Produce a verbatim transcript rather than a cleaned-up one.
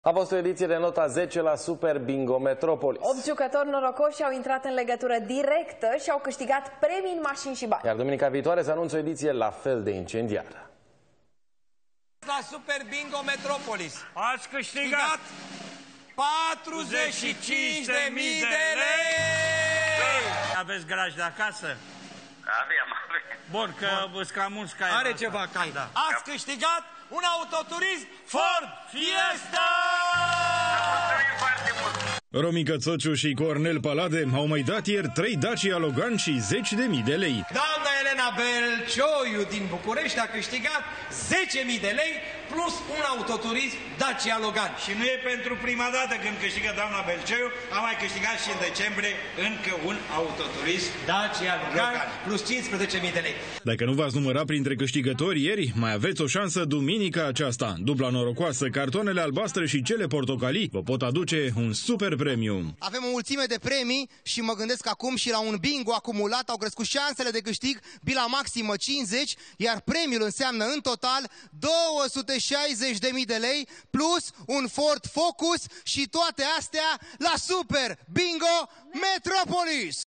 A fost o ediție de nota zece la Super Bingo Metropolis. opt jucători norocoși au intrat în legătură directă și au câștigat premii în mașini și bani. Iar duminica viitoare se anunță o ediție la fel de incendiară. La Super Bingo Metropolis ați câștigat patruzeci și cinci de mii de lei! Aveți graj de acasă? Avem, avem. Bun, că îți cam mulți cai. Are ceva cai. Da. Ați câștigat un autoturism Ford Fiesta! Mulțumim foarte mult! Romica Țociu și Cornel Palade au mai dat ieri trei Dacia Logan și zeci de mii de lei. Doamna Elena Belcioiu din București a câștigat zece mii de lei plus un autoturism Dacia Logan. Și nu e pentru prima dată când câștigă doamna Belcioiu, a mai câștigat și în decembrie încă un autoturism Dacia Logan, Logan. plus cincisprezece mii de lei. Dacă nu v-ați numărat printre câștigători ieri, mai aveți o șansă duminica aceasta. Dubla norocoasă, cartoanele albastre și cele portocalii vă pot aduce un super premiu. Avem o mulțime de premii și mă gândesc acum și la un bingo acumulat au crescut șansele de câștig bila maximă cincizeci, iar premiul înseamnă în total două sute șaizeci de mii de lei plus un Ford Focus și toate astea la Super Bingo Metropolis!